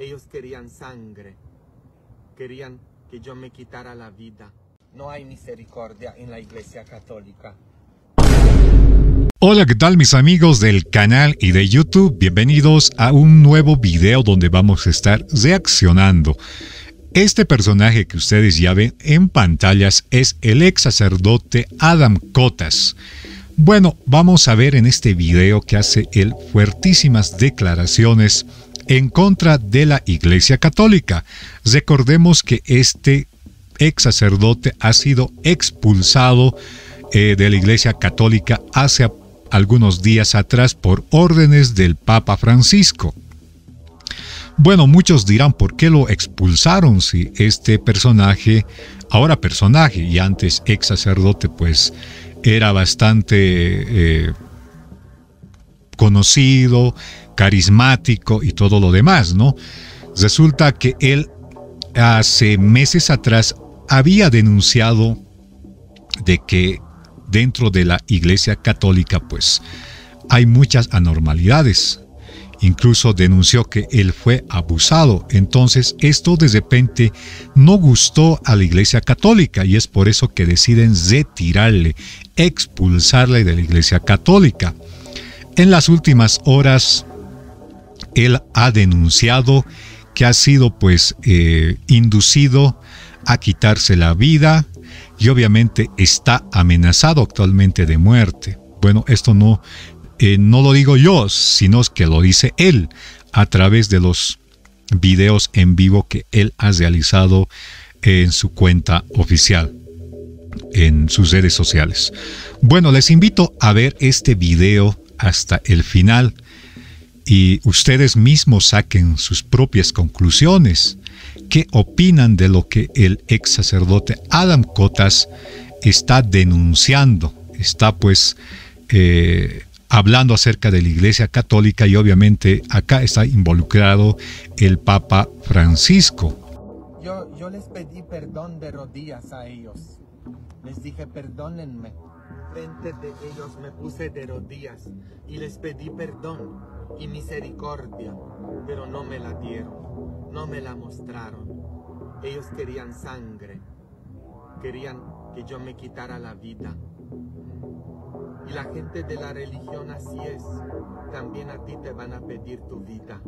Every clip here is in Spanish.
Ellos querían sangre, querían que yo me quitara la vida. No hay misericordia en la Iglesia Católica. Hola, ¿qué tal mis amigos del canal y de YouTube? Bienvenidos a un nuevo video donde vamos a estar reaccionando. Este personaje que ustedes ya ven en pantallas es el ex sacerdote Adam Cotas. Bueno, vamos a ver en este video que hace él fuertísimas declaraciones en contra de la Iglesia Católica. Recordemos que este ex sacerdote ha sido expulsado de la Iglesia Católica hace algunos días atrás por órdenes del Papa Francisco. Bueno, muchos dirán, ¿por qué lo expulsaron si este personaje, ahora personaje y antes ex sacerdote, pues era bastante conocido, carismático y todo lo demás, ¿no? Resulta que él hace meses atrás había denunciado de que dentro de la Iglesia Católica pues hay muchas anormalidades. Incluso denunció que él fue abusado. Entonces esto de repente no gustó a la Iglesia Católica y es por eso que deciden retirarle, expulsarle de la Iglesia Católica. En las últimas horas él ha denunciado que ha sido pues inducido a quitarse la vida y obviamente está amenazado actualmente de muerte. Bueno, esto no lo digo yo, sino que lo dice él a través de los videos en vivo que él ha realizado en su cuenta oficial, en sus redes sociales. Bueno, les invito a ver este video hasta el final y ustedes mismos saquen sus propias conclusiones. ¿Qué opinan de lo que el ex sacerdote Adam Cotas está denunciando? Está pues hablando acerca de la Iglesia Católica y obviamente acá está involucrado el Papa Francisco. Yo les pedí perdón de rodillas a ellos. Les dije perdónenme. Frente de ellos me puse de rodillas y les pedí perdón y misericordia, pero no me la dieron, no me la mostraron. Ellos querían sangre, querían que yo me quitara la vida. Y la gente de la religión así es, también a ti te van a pedir tu vida.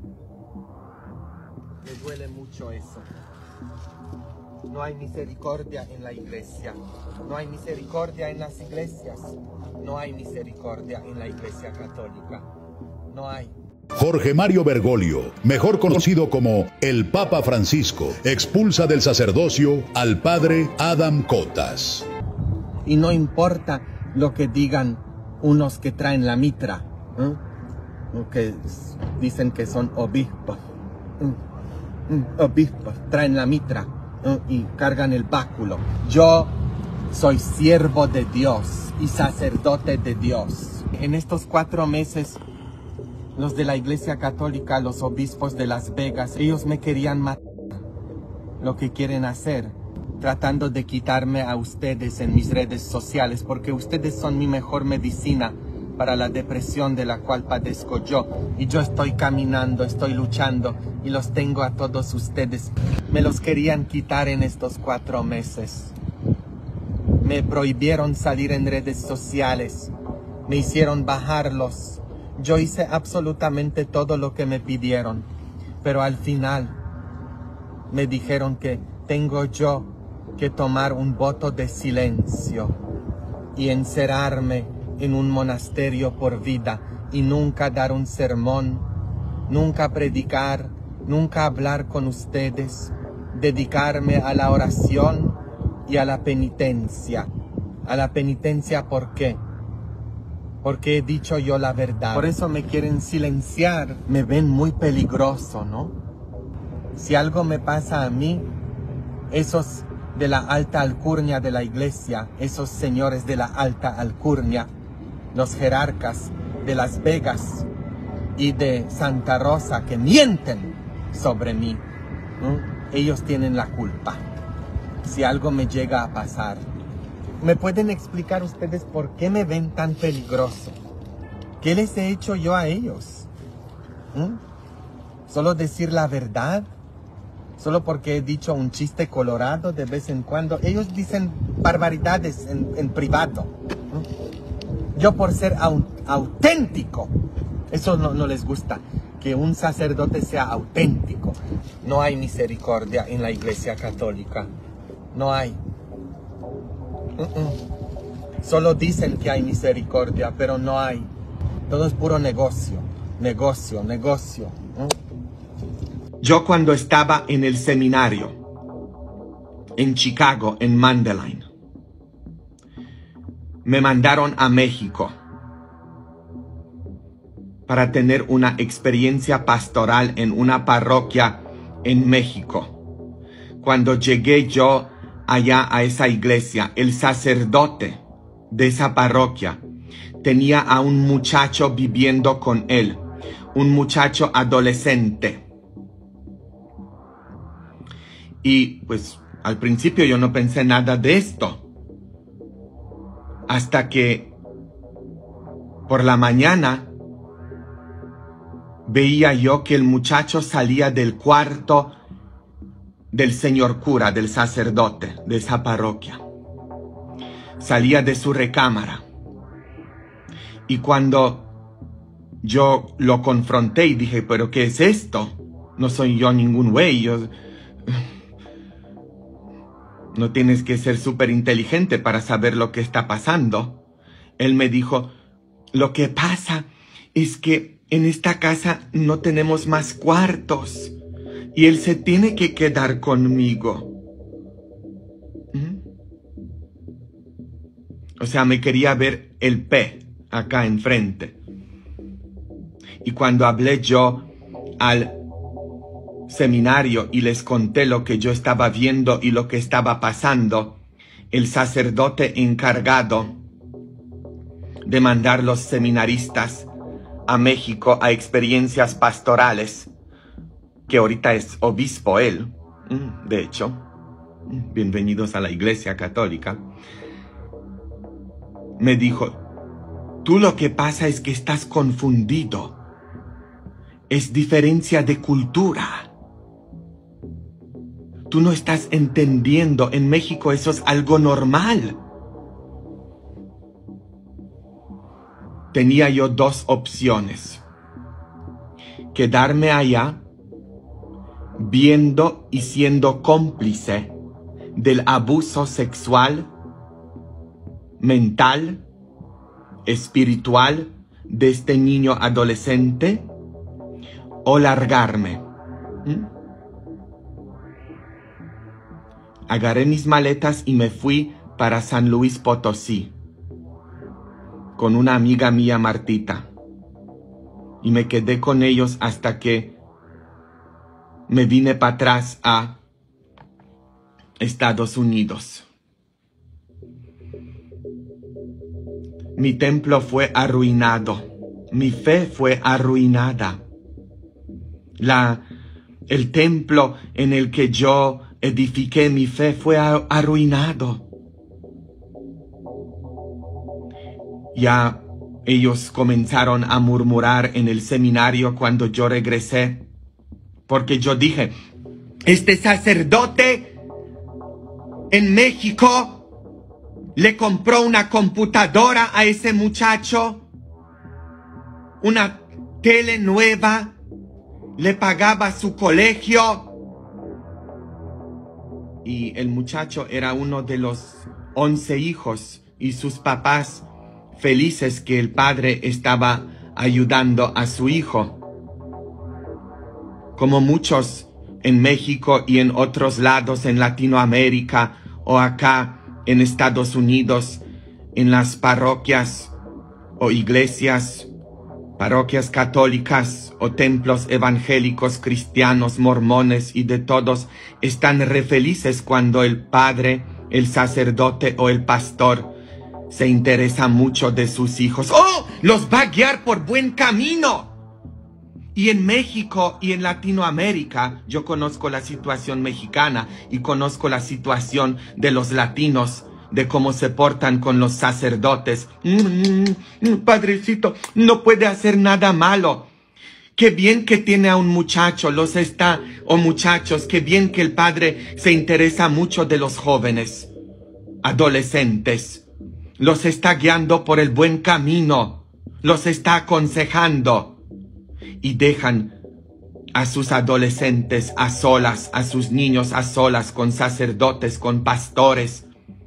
Me duele mucho eso. No hay misericordia en la iglesia, no hay misericordia en las iglesias, no hay misericordia en la Iglesia Católica, no hay. Jorge Mario Bergoglio, mejor conocido como el Papa Francisco, expulsa del sacerdocio al padre Adam Cotas. Y no importa lo que digan unos que traen la mitra, que dicen que son obispos, traen la mitra y cargan el báculo. Yo soy siervo de Dios y sacerdote de Dios. En estos 4 meses, los de la Iglesia Católica, los obispos de Las Vegas, ellos me querían matar. Lo que quieren hacer, tratando de quitarme a ustedes en mis redes sociales, porque ustedes son mi mejor medicina para la depresión de la cual padezco yo. Y yo estoy caminando, estoy luchando y los tengo a todos ustedes. Me los querían quitar en estos 4 meses. Me prohibieron salir en redes sociales. Me hicieron bajarlos. Yo hice absolutamente todo lo que me pidieron. Pero al final me dijeron que tengo yo que tomar un voto de silencio y encerrarme en un monasterio por vida y nunca dar un sermón, nunca predicar, nunca hablar con ustedes, dedicarme a la oración y a la penitencia. A la penitencia, ¿por qué? Porque he dicho yo la verdad. Por eso me quieren silenciar. Me ven muy peligroso, ¿no? Si algo me pasa a mí, esos de la alta alcurnia de la iglesia, esos señores de la alta alcurnia, los jerarcas de Las Vegas y de Santa Rosa que mienten sobre mí, ellos tienen la culpa. Si algo me llega a pasar, ¿me pueden explicar ustedes por qué me ven tan peligroso? ¿Qué les he hecho yo a ellos? Solo decir la verdad. Solo porque he dicho un chiste colorado de vez en cuando. Ellos dicen barbaridades en privado. Yo por ser auténtico, eso no les gusta. Que un sacerdote sea auténtico. No hay misericordia en la Iglesia Católica. No hay. Solo dicen que hay misericordia, pero no hay. Todo es puro negocio. Negocio. Yo cuando estaba en el seminario, en Chicago, en Mandelain, me mandaron a México para tener una experiencia pastoral en una parroquia en México. Cuando llegué yo allá a esa iglesia, el sacerdote de esa parroquia tenía a un muchacho viviendo con él, un muchacho adolescente. Y pues al principio yo no pensé nada de esto, hasta que por la mañana veía yo que el muchacho salía del cuarto del señor cura, del sacerdote de esa parroquia. Salía de su recámara. Y cuando yo lo confronté y dije, ¿pero qué es esto? No soy yo ningún güey. No tienes que ser súper inteligente para saber lo que está pasando. Él me dijo, lo que pasa es que en esta casa no tenemos más cuartos y él se tiene que quedar conmigo. O sea, me quería ver el P acá enfrente. Y cuando hablé yo al seminario y les conté lo que yo estaba viendo y lo que estaba pasando, el sacerdote encargado de mandar los seminaristas a México a experiencias pastorales, que ahorita es obispo él, de hecho, bienvenidos a la Iglesia Católica, me dijo, tú lo que pasa es que estás confundido, es diferencia de cultura. Tú no estás entendiendo, en México eso es algo normal. Tenía yo dos opciones. Quedarme allá, viendo y siendo cómplice del abuso sexual, mental, espiritual de este niño adolescente, o largarme. Agarré mis maletas y me fui para San Luis Potosí con una amiga mía, Martita, y me quedé con ellos hasta que me vine para atrás a Estados Unidos. Mi templo fue arruinado, mi fe fue arruinada. El templo en el que yo edifiqué mi fe fue arruinado. Ya ellos comenzaron a murmurar en el seminario cuando yo regresé, porque yo dije, este sacerdote en México le compró una computadora a ese muchacho, una tele nueva, le pagaba su colegio. Y el muchacho era uno de los 11 hijos y sus papás felices que el padre estaba ayudando a su hijo. Como muchos en México y en otros lados en Latinoamérica o acá en Estados Unidos, en las parroquias o iglesias, parroquias católicas o templos evangélicos, cristianos, mormones y de todos, están re felices cuando el padre, el sacerdote o el pastor se interesa mucho de sus hijos. ¡Oh! ¡Los va a guiar por buen camino! Y en México y en Latinoamérica, yo conozco la situación mexicana y conozco la situación de los latinos, de cómo se portan con los sacerdotes. Padrecito, no puede hacer nada malo. Qué bien que tiene a un muchacho, muchachos, qué bien que el padre se interesa mucho de los jóvenes, adolescentes. Los está guiando por el buen camino, los está aconsejando. Y dejan a sus adolescentes a solas, a sus niños a solas, con sacerdotes, con pastores.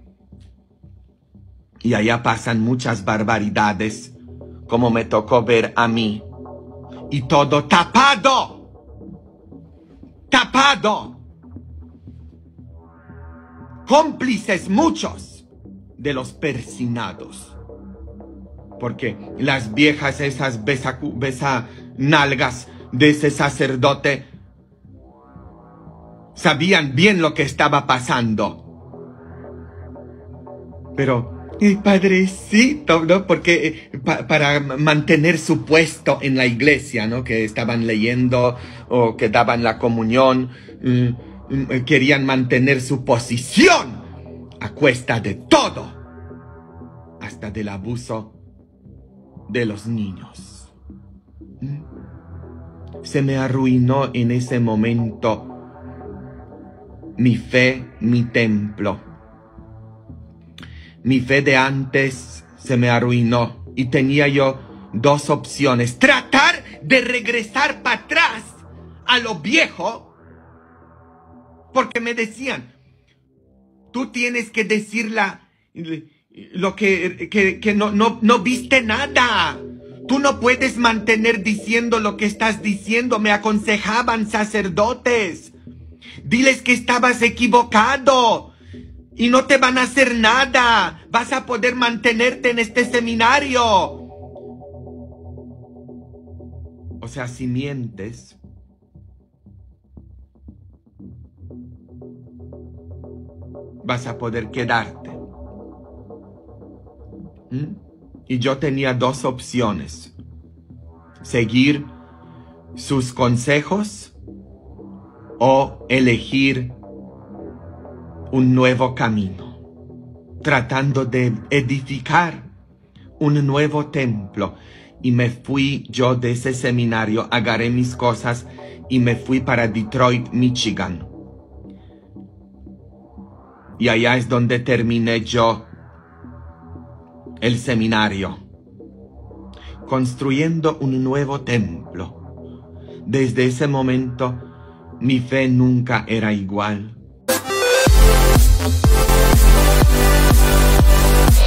Y allá pasan muchas barbaridades, como me tocó ver a mí. Y todo tapado. Tapado. Cómplices muchos de los persinados. Porque las viejas, esas nalgas de ese sacerdote, sabían bien lo que estaba pasando. Pero padrecito, ¿no? Porque para mantener su puesto en la iglesia, ¿no? Que estaban leyendo o que daban la comunión, querían mantener su posición a cuesta de todo, hasta del abuso de los niños. Se me arruinó en ese momento mi fe, mi templo. Mi fe de antes se me arruinó y tenía yo dos opciones. Tratar de regresar para atrás a lo viejo, porque me decían, tú tienes que decir lo que no viste nada. Tú no puedes mantener diciendo lo que estás diciendo. Me aconsejaban sacerdotes. Diles que estabas equivocado y no te van a hacer nada. Vas a poder mantenerte en este seminario. O sea, si mientes, vas a poder quedarte. Y yo tenía dos opciones: seguir sus consejos o elegir un nuevo camino, tratando de edificar un nuevo templo. Y me fui yo de ese seminario, agarré mis cosas y me fui para Detroit, Michigan. Y allá es donde terminé yo el seminario, construyendo un nuevo templo. Desde ese momento, mi fe nunca era igual.